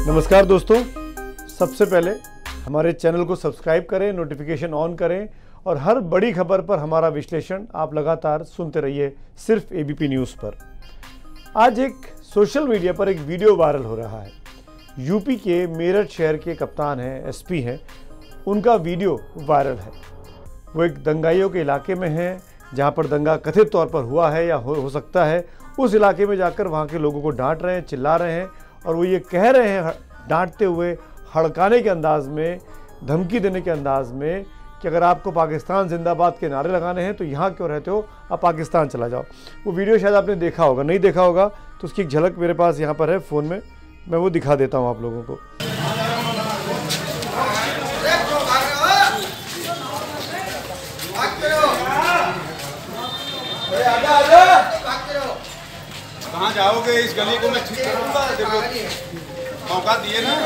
नमस्कार दोस्तों, सबसे पहले हमारे चैनल को सब्सक्राइब करें, नोटिफिकेशन ऑन करें और हर बड़ी खबर पर हमारा विश्लेषण आप लगातार सुनते रहिए सिर्फ एबीपी न्यूज़ पर। आज एक सोशल मीडिया पर एक वीडियो वायरल हो रहा है। यूपी के मेरठ शहर के कप्तान हैं, एसपी हैं, उनका वीडियो वायरल है। वो एक दंगाइयों के इलाके में हैं जहाँ पर दंगा कथित तौर पर हुआ है या हो सकता है। उस इलाके में जाकर वहाँ के लोगों को डांट रहे हैं, चिल्ला रहे हैं और वो ये कह रहे हैं डांटते हुए, हड़काने के अंदाज में, धमकी देने के अंदाज में कि अगर आपको पाकिस्तान जिंदाबाद के नारे लगाने हैं तो यहाँ क्यों रहते हो, आप पाकिस्तान चला जाओ। वो वीडियो शायद आपने देखा होगा, नहीं देखा होगा तो उसकी एक झलक मेरे पास यहाँ पर है फ़ोन में, मैं वो दिखा देता हूँ आप लोगों को। कहाँ जाओगे? इस गली को मैं ठीक करूँगा। मौका दिए ना।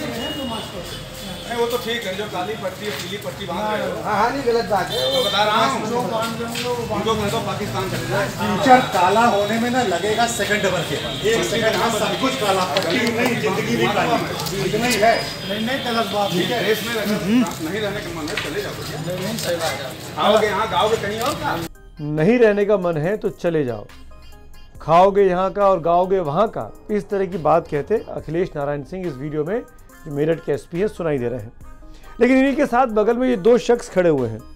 नहीं वो तो ठीक है, जो काली पट्टी पीली पट्टी बांध रहे हो। हाँ नहीं, गलत बात है। तो बता रहा हूँ उनको कह दो पाकिस्तान चले जाए। फ्यूचर काला होने में ना लगेगा सेकंड भर के, एक सेकंड में सब कुछ काला, पट्टी नहीं, जिंदगी भी काली, इतना ही है। नहीं गलत बात ठीक है, देश में नहीं रहने का मन है चले जाओ। नहीं सही बात है। आओगे यहाँ, गाओगे कहीं और का? नहीं रहने का मन है तो चले जाओ, खाओगे यहाँ का और गाओगे वहाँ का, इस तरह की बात कहते अखिलेश नारायण सिंह इस वीडियो में जो मेरठ के एसपी हैं सुनाई दे रहे हैं। लेकिन इन्हीं के साथ बगल में ये दो शख्स खड़े हुए हैं।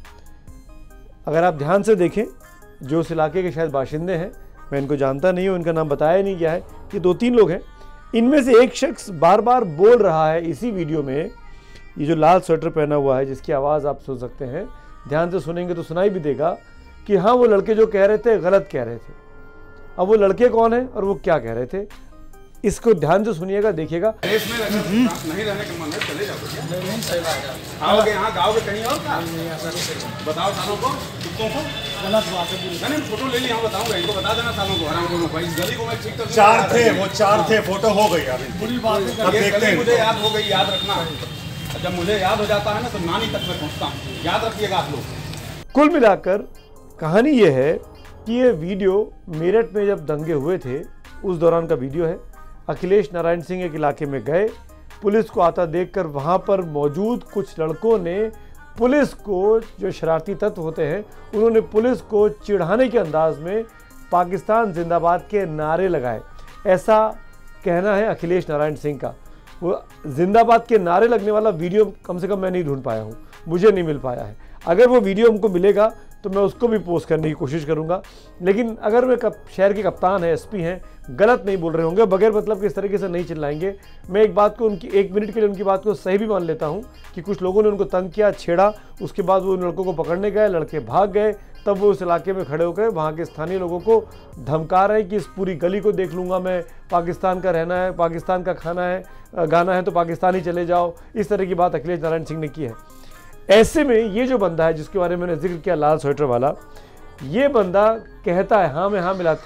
अगर आप ध्यान से देखें, जो उस इलाके के शायद बाशिंदे हैं, मैं इनको जानता नहीं हूँ, इनका नाम बताया नहीं गया है, ये 2-3 लोग हैं। इनमें से एक शख्स बार बार बोल रहा है इसी वीडियो में, ये जो लाल स्वेटर पहना हुआ है जिसकी आवाज़ आप सुन सकते हैं, ध्यान से सुनेंगे तो सुनाई भी देगा कि हाँ वो लड़के जो कह रहे थे गलत कह रहे थे। अब वो लड़के कौन है और वो क्या कह रहे थे, इसको ध्यान से सुनिएगा, देखिएगा। देश में नहीं रहने का मन है चले जाओ। नहीं सही बात है। आओगे यहाँ, गाओगे कहीं और का? ऐसा नहीं सही। बताओ सालों को, कुत्तों को। गलत बात है। मैंने फोटो ले ली, यहाँ बताऊंगा, इनको बता देना सालों को, हराम को भाई। इस गली को मैं ठीक कर चार थे, वो चार थे, फोटो हो गई अभी। बुरी बात है। अब देखते हैं। मुझे याद हो गई, याद रखना। जब मुझे याद हो जाता है ना तो नानी तक मैं पहुँचता हूँ, याद रखिएगा आप लोग। कुल मिलाकर कहानी ये है कि ये वीडियो मेरठ में जब दंगे हुए थे उस दौरान का वीडियो है। अखिलेश नारायण सिंह एक इलाके में गए, पुलिस को आता देखकर वहाँ पर मौजूद कुछ लड़कों ने पुलिस को, जो शरारती तत्व होते हैं, उन्होंने पुलिस को चिढ़ाने के अंदाज में पाकिस्तान जिंदाबाद के नारे लगाए। ऐसा कहना है अखिलेश नारायण सिंह का। वो जिंदाबाद के नारे लगने वाला वीडियो कम से कम मैं नहीं ढूंढ पाया हूँ, मुझे नहीं मिल पाया है। अगर वो वीडियो हमको मिलेगा तो मैं उसको भी पोस्ट करने की कोशिश करूंगा। लेकिन अगर वे शहर के कप्तान हैं, एसपी हैं, गलत नहीं बोल रहे होंगे, बगैर मतलब के इस तरीके से नहीं चिल्लाएंगे। मैं एक बात को, उनकी 1 मिनट के लिए उनकी बात को सही भी मान लेता हूं कि कुछ लोगों ने उनको तंग किया, छेड़ा, उसके बाद वो उन लड़कों को पकड़ने गए, लड़के भाग गए, तब वो उस इलाके में खड़े होकर वहाँ के स्थानीय लोगों को धमका रहे हैं कि इस पूरी गली को देख लूँगा मैं, पाकिस्तान का रहना है, पाकिस्तान का खाना है, गाना है तो पाकिस्तान ही चले जाओ। इस तरह की बात अखिलेश नारायण सिंह ने की है। ऐसे में ये जो बंदा है जिसके बारे में मैंने जिक्र किया, लाल स्वेटर वाला, ये बंदा कहता है, हाँ में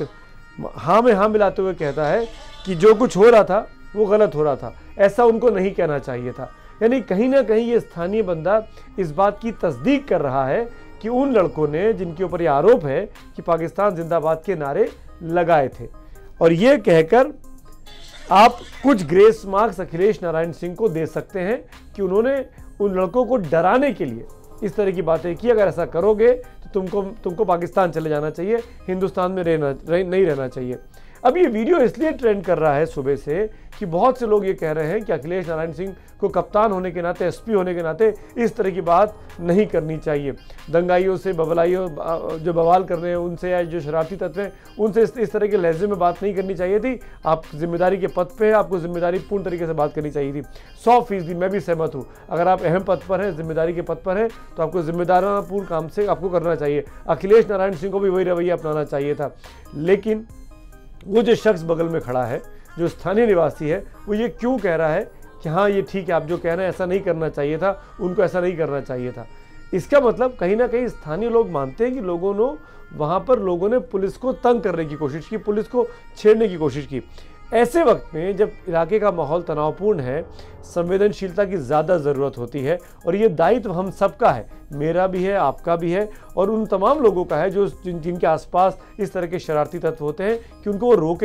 हाँ मिलाते हुए कहता है कि जो कुछ हो रहा था वो गलत हो रहा था, ऐसा उनको नहीं कहना चाहिए था। यानी कहीं ना कहीं ये स्थानीय बंदा इस बात की तस्दीक कर रहा है कि उन लड़कों ने, जिनके ऊपर ये आरोप है कि पाकिस्तान जिंदाबाद के नारे लगाए थे, और ये कहकर आप कुछ ग्रेस मार्क्स अखिलेश नारायण सिंह को दे सकते हैं कि उन्होंने उन लड़कों को डराने के लिए इस तरह की बातें की। अगर ऐसा करोगे तो तुमको पाकिस्तान चले जाना चाहिए, हिंदुस्तान में नहीं रहना चाहिए। अब ये वीडियो इसलिए ट्रेंड कर रहा है सुबह से कि बहुत से लोग ये कह रहे हैं कि अखिलेश नारायण सिंह को कप्तान होने के नाते, एसपी होने के नाते इस तरह की बात नहीं करनी चाहिए। दंगाइयों से, बबलाइयों, जो बवाल कर रहे हैं उनसे, या जो शरारती तत्व हैं उनसे इस तरह के लहजे में बात नहीं करनी चाहिए थी। आप जिम्मेदारी के पद पे हैं, आपको जिम्मेदारी पूर्ण तरीके से बात करनी चाहिए थी। 100% मैं भी सहमत हूँ। अगर आप अहम पद पर हैं, जिम्मेदारी के पद पर हैं, तो आपको जिम्मेदारापूर्ण काम से आपको करना चाहिए। अखिलेश नारायण सिंह को भी वही रवैया अपनाना चाहिए था। लेकिन वो जो शख्स बगल में खड़ा है, जो स्थानीय निवासी है, वो ये क्यों कह रहा है कि हाँ ये ठीक है, आप जो कह रहे हैं ऐसा नहीं करना चाहिए था, उनको ऐसा नहीं करना चाहिए था। इसका मतलब कहीं ना कहीं स्थानीय लोग मानते हैं कि लोगों ने पुलिस को तंग करने की कोशिश की, पुलिस को छेड़ने की कोशिश की। ऐसे वक्त में जब इलाके का माहौल तनावपूर्ण है, संवेदनशीलता की ज़्यादा ज़रूरत होती है, और ये दायित्व हम सबका है, मेरा भी है, आपका भी है, और उन तमाम लोगों का है जो जिनके आसपास इस तरह के शरारती तत्व होते हैं, कि उनको वो रोकें,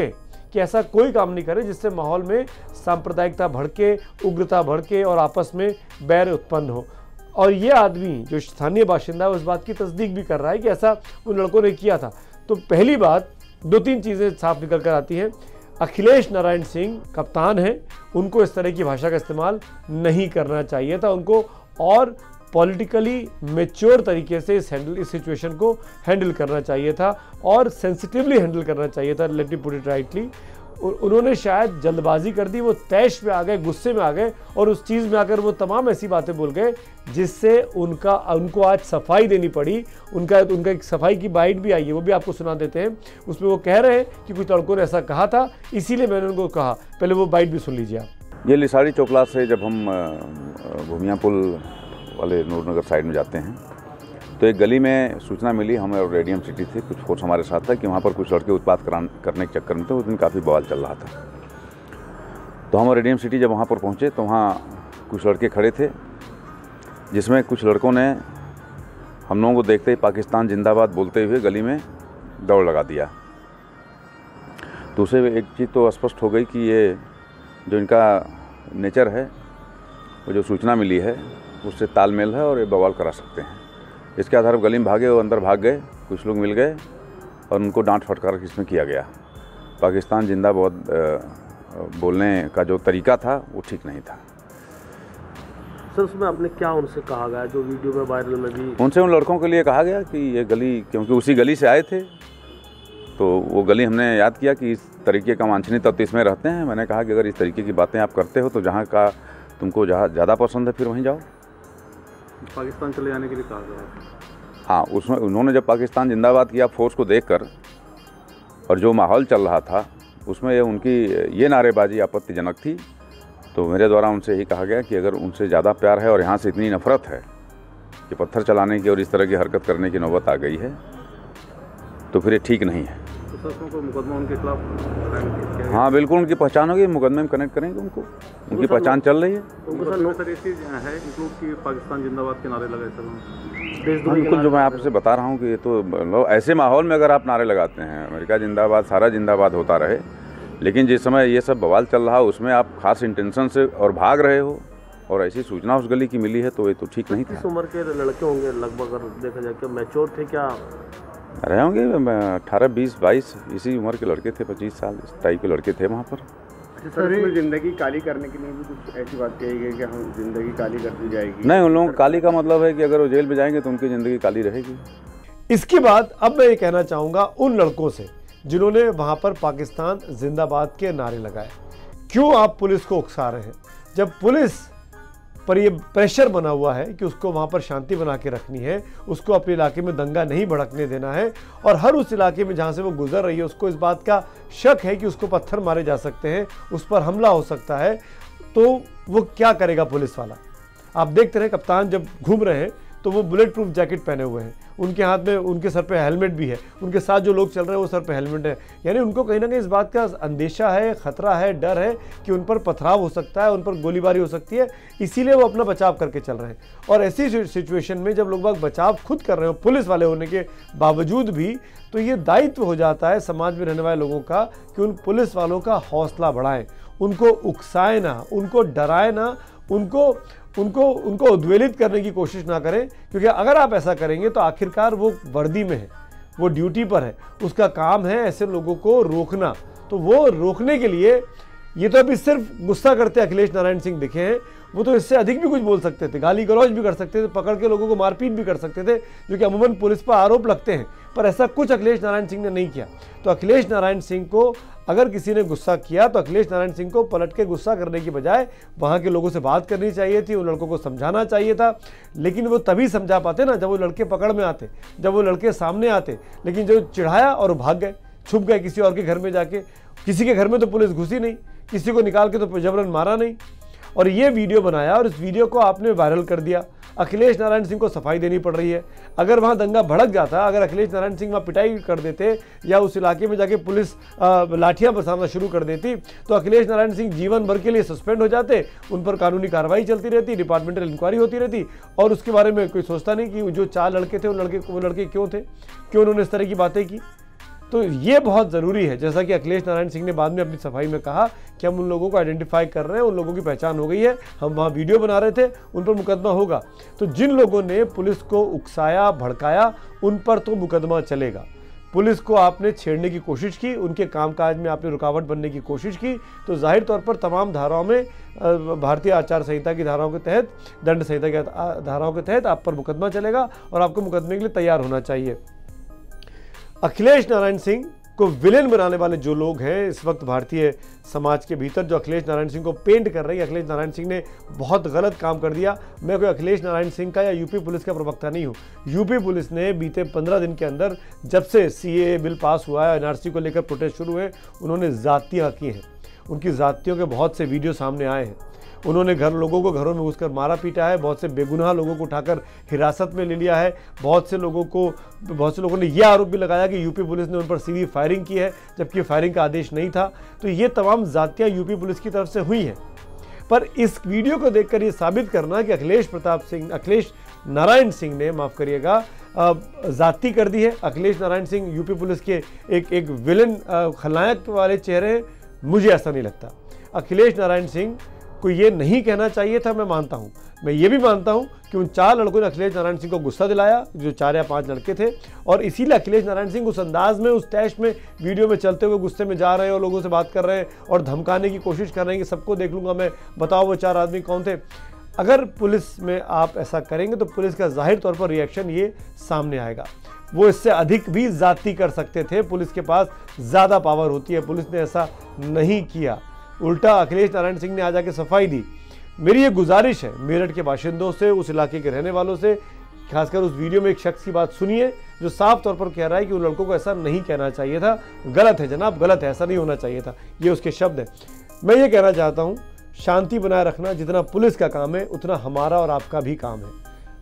कि ऐसा कोई काम नहीं करें जिससे माहौल में सांप्रदायिकता भड़के, उग्रता भड़के और आपस में बैर उत्पन्न हो। और ये आदमी जो स्थानीय बाशिंदा है उस बात की तस्दीक भी कर रहा है कि ऐसा उन लड़कों ने किया था। तो पहली बात, 2-3 चीज़ें साफ निकल कर आती हैं। अखिलेश नारायण सिंह कप्तान हैं, उनको इस तरह की भाषा का इस्तेमाल नहीं करना चाहिए था। उनको और पॉलिटिकली मैच्योर तरीके से इस सिचुएशन को हैंडल करना चाहिए था और सेंसिटिवली हैंडल करना चाहिए था। Let me put it rightly. उन्होंने शायद जल्दबाजी कर दी, वो तैश पे आ गए, गुस्से में आ गए और उस चीज़ में आकर वो तमाम ऐसी बातें बोल गए जिससे उनको आज सफाई देनी पड़ी। उनका एक सफाई की बाइट भी आई है, वो भी आपको सुना देते हैं। उसमें वो कह रहे हैं कि कुछ लड़कों ने ऐसा कहा था, इसीलिए मैंने उनको कहा। पहले वो बाइट भी सुन लीजिए आप। ये लिसाड़ी चौकला से जब हम भूमिया पुल वाले नूरनगर साइड में जाते हैं तो एक गली में सूचना मिली, हम और रेडियम सिटी थे, कुछ फोर्स हमारे साथ था कि वहाँ पर कुछ लड़के उत्पात करने के चक्कर में थे। उस दिन काफ़ी बवाल चल रहा था। तो हम और रेडियम सिटी जब वहाँ पर पहुँचे तो वहाँ कुछ लड़के खड़े थे, जिसमें कुछ लड़कों ने हम लोगों को देखते ही पाकिस्तान जिंदाबाद बोलते हुए गली में दौड़ लगा दिया। तो उसे एक चीज़ तो स्पष्ट हो गई कि ये जो इनका नेचर है, वो जो सूचना मिली है उससे तालमेल है और ये बवाल करा सकते हैं। इसके आधार पर गली में भागे, वो अंदर भाग गए, कुछ लोग मिल गए और उनको डांट फटकार इसमें किया गया। पाकिस्तान जिंदाबाद बोलने का जो तरीका था वो ठीक नहीं था। सर, उसमें आपने क्या उनसे कहा गया जो वीडियो में वायरल में भी? उनसे उन लड़कों के लिए कहा गया कि ये गली, क्योंकि उसी गली से आए थे, तो वो गली हमने याद किया कि इस तरीके का वांछनीय तत्व इसमें रहते हैं। मैंने कहा कि अगर इस तरीके की बातें आप करते हो तो जहाँ का तुमको जहाँ ज़्यादा पसंद है फिर वहीं जाओ। पाकिस्तान चले जाने के लिए कहा गया। हाँ, उसमें उन्होंने जब पाकिस्तान जिंदाबाद किया फोर्स को देखकर और जो माहौल चल रहा था उसमें उनकी ये नारेबाजी आपत्तिजनक थी। तो मेरे द्वारा उनसे यही कहा गया कि अगर उनसे ज़्यादा प्यार है और यहाँ से इतनी नफरत है कि पत्थर चलाने की और इस तरह की हरकत करने की नौबत आ गई है तो फिर ये ठीक नहीं है। तो सर, को मुकदमा उनके खिलाफ? हाँ बिल्कुल, उनकी पहचान होगी, मुकदमे में कनेक्ट करेंगे उनको, उनकी पहचान चल रही है। सर, ये चीज़ है इंक्लूड कि पाकिस्तान जिंदाबाद के नारे लगाए सर? बिल्कुल, जो मैं आपसे बता रहा हूँ कि ये तो ऐसे माहौल में अगर आप नारे लगाते हैं अमेरिका जिंदाबाद, सारा जिंदाबाद होता रहे, लेकिन जिस समय ये सब बवाल चल रहा उसमें आप खास इंटेंशन से और भाग रहे हो और ऐसी सूचना उस गली की मिली है तो ये तो ठीक नहीं था। किस उम्र के लड़के होंगे लगभग, अगर देखा जाए क्या मैच्योर थे क्या? रहे होंगे 18, 20, 22 इसी उम्र के लड़के थे, 25 साल इस टाइप के लड़के थे वहाँ पर। सर, इसमें जिंदगी काली करने के लिए भी कुछ ऐसी बात कही गई कि हम जिंदगी काली कर दी जाएगी? नहीं, उन लोगों काली का मतलब है कि अगर वो जेल में जाएंगे तो उनकी ज़िंदगी काली रहेगी। इसके बाद अब मैं ये कहना चाहूँगा उन लड़कों से जिन्होंने वहाँ पर पाकिस्तान जिंदाबाद के नारे लगाए, क्यों आप पुलिस को उकसा रहे हैं? जब पुलिस पर ये प्रेशर बना हुआ है कि उसको वहाँ पर शांति बना के रखनी है, उसको अपने इलाके में दंगा नहीं भड़कने देना है और हर उस इलाके में जहाँ से वो गुजर रही है उसको इस बात का शक है कि उसको पत्थर मारे जा सकते हैं, उस पर हमला हो सकता है, तो वो क्या करेगा पुलिस वाला? आप देखते रहे कप्तान जब घूम रहे हैं तो वो बुलेट प्रूफ जैकेट पहने हुए हैं, उनके हाथ में, उनके सर पे हेलमेट भी है, उनके साथ जो लोग चल रहे हैं वो सर पे हेलमेट है। यानी उनको कहीं ना कहीं इस बात का अंदेशा है, खतरा है, डर है कि उन पर पथराव हो सकता है, उन पर गोलीबारी हो सकती है, इसीलिए वो अपना बचाव करके चल रहे हैं। और ऐसी सिचुएशन में जब लोग बचाव खुद कर रहे हो पुलिस वाले होने के बावजूद भी, तो ये दायित्व हो जाता है समाज में रहने वाले लोगों का कि उन पुलिस वालों का हौसला बढ़ाएं, उनको उकसाएं ना, उनको डराएं ना, उनको उद्वेलित करने की कोशिश ना करें, क्योंकि अगर आप ऐसा करेंगे तो आखिरकार वो वर्दी में है, वो ड्यूटी पर है, उसका काम है ऐसे लोगों को रोकना। तो वो रोकने के लिए ये तो अभी सिर्फ गुस्सा करते अखिलेश नारायण सिंह दिखे हैं, वो तो इससे अधिक भी कुछ बोल सकते थे, गाली गलौज भी कर सकते थे, पकड़ के लोगों को मारपीट भी कर सकते थे, जो कि अमूमन पुलिस पर आरोप लगते हैं, पर ऐसा कुछ अखिलेश नारायण सिंह ने नहीं किया। तो अखिलेश नारायण सिंह को अगर किसी ने गुस्सा किया तो अखिलेश नारायण सिंह को पलट के गुस्सा करने की बजाय वहाँ के लोगों से बात करनी चाहिए थी, उन लड़कों को समझाना चाहिए था। लेकिन वो तभी समझा पाते ना जब वो लड़के पकड़ में आते, जब वो लड़के सामने आते। लेकिन जो चिढ़ाया और भाग गए, छुप गए किसी और के घर में जाके, किसी के घर में तो पुलिस घुसी नहीं, किसी को निकाल के तो जबरन मारा नहीं, और ये वीडियो बनाया और इस वीडियो को आपने वायरल कर दिया। अखिलेश नारायण सिंह को सफाई देनी पड़ रही है। अगर वहाँ दंगा भड़क जाता, अगर अखिलेश नारायण सिंह वहाँ पिटाई कर देते या उस इलाके में जाके पुलिस लाठियाँ बरसाना शुरू कर देती, तो अखिलेश नारायण सिंह जीवन भर के लिए सस्पेंड हो जाते, उन पर कानूनी कार्रवाई चलती रहती, डिपार्टमेंटल इंक्वायरी होती रहती, और उसके बारे में कोई सोचता नहीं कि जो 4 लड़के थे वो लड़के क्यों थे, क्यों उन्होंने इस तरह की बातें की। तो ये बहुत ज़रूरी है। जैसा कि अखिलेश नारायण सिंह ने बाद में अपनी सफाई में कहा कि हम उन लोगों को आइडेंटिफाई कर रहे हैं, उन लोगों की पहचान हो गई है, हम वहाँ वीडियो बना रहे थे, उन पर मुकदमा होगा। तो जिन लोगों ने पुलिस को उकसाया, भड़काया, उन पर तो मुकदमा चलेगा। पुलिस को आपने छेड़ने की कोशिश की, उनके कामकाज में आपने रुकावट बनने की कोशिश की, तो जाहिर तौर पर तमाम धाराओं में, भारतीय आचार संहिता की धाराओं के तहत, दंड संहिता की धाराओं के तहत आप पर मुकदमा चलेगा और आपको मुकदमे के लिए तैयार होना चाहिए। अखिलेश नारायण सिंह को विलेन बनाने वाले जो लोग हैं इस वक्त भारतीय समाज के भीतर, जो अखिलेश नारायण सिंह को पेंट कर रही है, अखिलेश नारायण सिंह ने बहुत गलत काम कर दिया। मैं कोई अखिलेश नारायण सिंह का या यूपी पुलिस का प्रवक्ता नहीं हूँ। यूपी पुलिस ने बीते 15 दिन के अंदर, जब से CAA बिल पास हुआ है, NRC को लेकर प्रोटेस्ट शुरू हुए, उन्होंने जातियाँ की हैं। उनकी जातियों के बहुत से वीडियो सामने आए हैं। उन्होंने लोगों को घरों में घुसकर मारा पीटा है, बहुत से बेगुनाह लोगों को उठाकर हिरासत में ले लिया है। बहुत से लोगों ने यह आरोप भी लगाया कि यूपी पुलिस ने उन पर सीधी फायरिंग की है, जबकि फायरिंग का आदेश नहीं था। तो ये तमाम जातियां यूपी पुलिस की तरफ से हुई हैं। पर इस वीडियो को देखकर ये साबित करना कि अखिलेश नारायण सिंह ने, माफ़ करिएगा, जाति कर दी है। अखिलेश नारायण सिंह यूपी पुलिस के एक विलन, खलनायक वाले चेहरे हैं, मुझे ऐसा नहीं लगता। अखिलेश नारायण सिंह को ये नहीं कहना चाहिए था, मैं मानता हूँ। मैं ये भी मानता हूँ कि उन 4 लड़कों ने अखिलेश नारायण सिंह को गुस्सा दिलाया, जो 4 या 5 लड़के थे, और इसीलिए अखिलेश नारायण सिंह उस अंदाज में, उस टैश में वीडियो में चलते हुए गुस्से में जा रहे हैं और लोगों से बात कर रहे हैं और धमकाने की कोशिश कर रहे हैं कि सबको देख लूँगा मैं, बताओ वो 4 आदमी कौन थे। अगर पुलिस में आप ऐसा करेंगे तो पुलिस का जाहिर तौर पर रिएक्शन ये सामने आएगा। वो इससे अधिक भी जाति कर सकते थे, पुलिस के पास ज़्यादा पावर होती है, पुलिस ने ऐसा नहीं किया। उल्टा अखिलेश नारायण सिंह ने आ जाके सफाई दी। मेरी ये गुजारिश है मेरठ के बाशिंदों से, उस इलाके के रहने वालों से, खासकर उस वीडियो में एक शख्स की बात सुनिए जो साफ तौर पर कह रहा है कि उन लड़कों को ऐसा नहीं कहना चाहिए था, गलत है जनाब, गलत है, ऐसा नहीं होना चाहिए था। ये उसके शब्द हैं। मैं ये कहना चाहता हूँ, शांति बनाए रखना जितना पुलिस का काम है उतना हमारा और आपका भी काम है।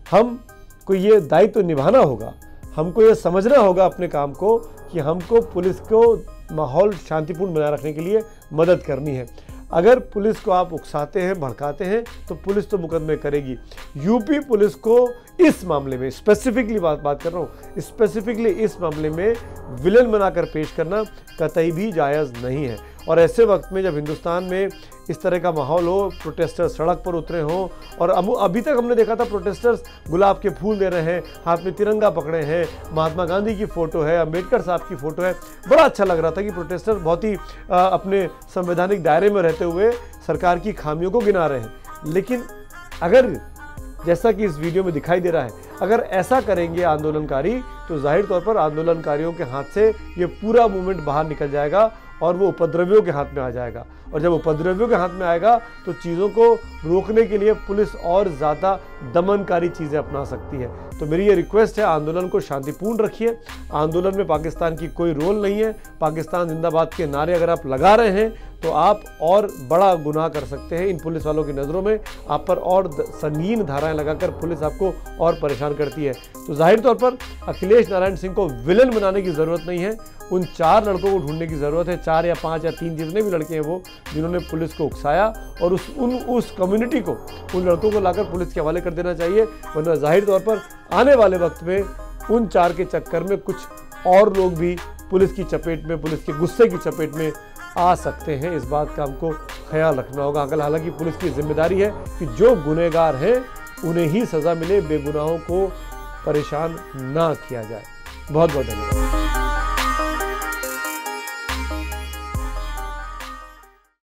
हमको ये दायित्व निभाना होगा, हमको ये समझना होगा अपने काम को कि हमको पुलिस को माहौल शांतिपूर्ण बनाए रखने के लिए मदद करनी है। अगर पुलिस को आप उकसाते हैं, भड़काते हैं, तो पुलिस तो मुकदमे करेगी। यूपी पुलिस को इस मामले में स्पेसिफिकली बात कर रहा हूँ, स्पेसिफिकली इस मामले में विलन बनाकर पेश करना कतई भी जायज़ नहीं है। और ऐसे वक्त में जब हिंदुस्तान में इस तरह का माहौल हो, प्रोटेस्टर्स सड़क पर उतरे हों, और अभी तक हमने देखा था प्रोटेस्टर्स गुलाब के फूल दे रहे हैं, हाथ में तिरंगा पकड़े हैं, महात्मा गांधी की फ़ोटो है, अम्बेडकर साहब की फ़ोटो है। बड़ा अच्छा लग रहा था कि प्रोटेस्टर बहुत ही अपने संवैधानिक दायरे में रहते हुए सरकार की खामियों को गिना रहे हैं। लेकिन अगर जैसा कि इस वीडियो में दिखाई दे रहा है, अगर ऐसा करेंगे आंदोलनकारी, तो जाहिर तौर पर आंदोलनकारियों के हाथ से ये पूरा मूवमेंट बाहर निकल जाएगा और वो उपद्रवियों के हाथ में आ जाएगा। और जब उपद्रवियों के हाथ में आएगा तो चीज़ों को रोकने के लिए पुलिस और ज़्यादा दमनकारी चीज़ें अपना सकती है। तो मेरी ये रिक्वेस्ट है, आंदोलन को शांतिपूर्ण रखिए। आंदोलन में पाकिस्तान की कोई रोल नहीं है। पाकिस्तान जिंदाबाद के नारे अगर आप लगा रहे हैं तो आप और बड़ा गुनाह कर सकते हैं। इन पुलिस वालों की नज़रों में आप पर और संगीन धाराएं लगाकर पुलिस आपको और परेशान करती है। तो जाहिर तौर पर अखिलेश नारायण सिंह को विलन बनाने की ज़रूरत नहीं है। उन 4 लड़कों को ढूंढने की ज़रूरत है, 4 या 5 या 3 जितने भी लड़के हैं वो, जिन्होंने पुलिस को उकसाया, और उस कम्युनिटी को, उन लड़कों को लाकर पुलिस के हवाले कर देना चाहिए। वरना जाहिर तौर पर आने वाले वक्त में उन 4 के चक्कर में कुछ और लोग भी पुलिस की चपेट में, पुलिस के गुस्से की चपेट में आ सकते हैं। इस बात का हमको ख्याल रखना होगा। हालांकि पुलिस की जिम्मेदारी है कि जो गुनहगार हैं उन्हें ही सज़ा मिले, बेगुनाहों को परेशान ना किया जाए। बहुत बहुत धन्यवाद।